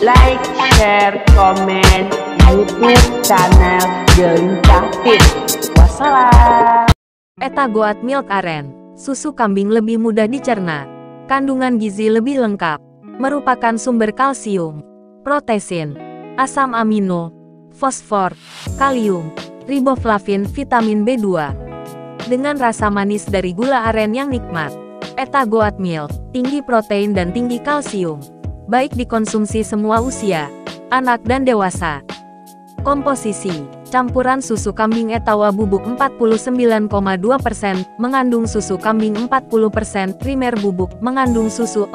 like, share, komen YouTube channel Gelincah Tips. Wassalam. Eta Goat Milk Aren, susu kambing lebih mudah dicerna. Kandungan gizi lebih lengkap, merupakan sumber kalsium, protein, asam amino, fosfor, kalium, riboflavin, vitamin B2. Dengan rasa manis dari gula aren yang nikmat, Eta Goat Milk tinggi protein dan tinggi kalsium, baik dikonsumsi semua usia, anak dan dewasa. Komposisi, campuran susu kambing Etawa bubuk 49,2%, mengandung susu kambing 40%, primer bubuk, mengandung susu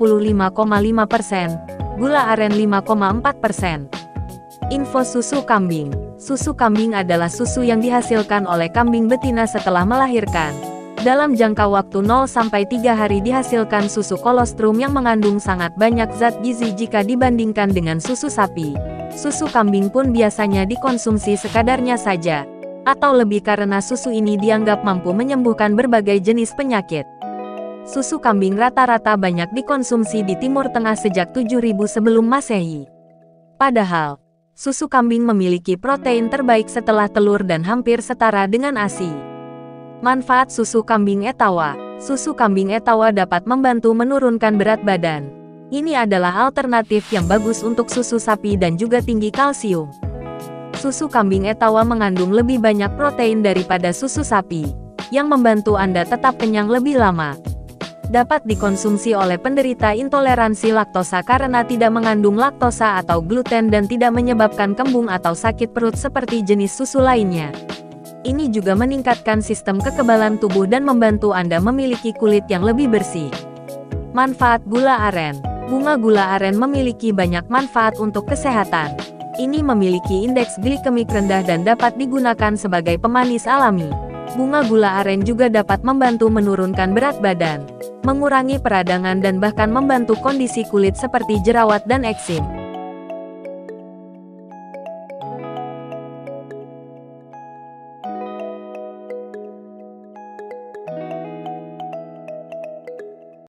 45,5%, gula aren 5,4%. Info susu kambing. Susu kambing adalah susu yang dihasilkan oleh kambing betina setelah melahirkan. Dalam jangka waktu 0-3 hari dihasilkan susu kolostrum yang mengandung sangat banyak zat gizi jika dibandingkan dengan susu sapi. Susu kambing pun biasanya dikonsumsi sekadarnya saja, atau lebih karena susu ini dianggap mampu menyembuhkan berbagai jenis penyakit. Susu kambing rata-rata banyak dikonsumsi di Timur Tengah sejak 7000 sebelum Masehi. Padahal, susu kambing memiliki protein terbaik setelah telur dan hampir setara dengan ASI. Manfaat susu kambing Etawa. Susu kambing Etawa dapat membantu menurunkan berat badan. Ini adalah alternatif yang bagus untuk susu sapi dan juga tinggi kalsium. Susu kambing Etawa mengandung lebih banyak protein daripada susu sapi, yang membantu Anda tetap kenyang lebih lama. Dapat dikonsumsi oleh penderita intoleransi laktosa karena tidak mengandung laktosa atau gluten dan tidak menyebabkan kembung atau sakit perut seperti jenis susu lainnya. Ini juga meningkatkan sistem kekebalan tubuh dan membantu Anda memiliki kulit yang lebih bersih. Manfaat gula aren. Bunga gula aren memiliki banyak manfaat untuk kesehatan. Ini memiliki indeks glikemik rendah dan dapat digunakan sebagai pemanis alami. Bunga gula aren juga dapat membantu menurunkan berat badan, mengurangi peradangan dan bahkan membantu kondisi kulit seperti jerawat dan eksim.